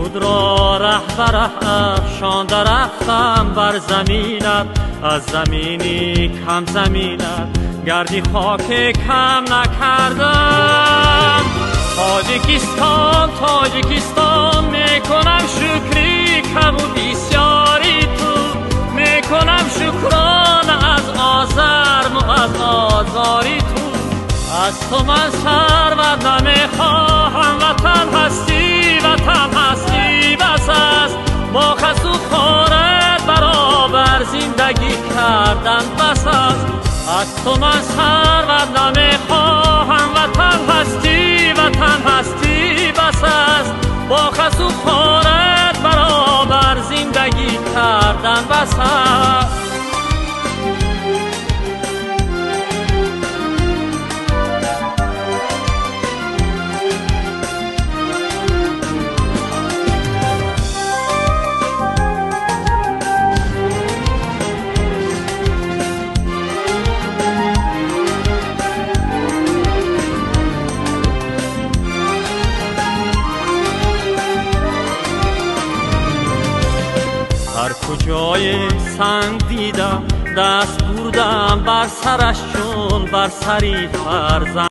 خود را ره افشانده رفتم بر زمینت، از زمینی کم زمینت گردی خاک کم نکردم. تاجیکستان میکنم شکری کم و بسیاری تو، میکنم شکران از آزرم و از آزاری تو. از تو من ثروت نمیخواهم، وطن هستی بس است، با خس و خارت برابر زندگی کردن بس است. از تو من ثروت نمیخواهم، وطن هستی بس است، با خس و خارت برابر زندگی کردن بس است. هر کجای سنگ دیدم دست بردم بر سرش چون بر سری فرزند.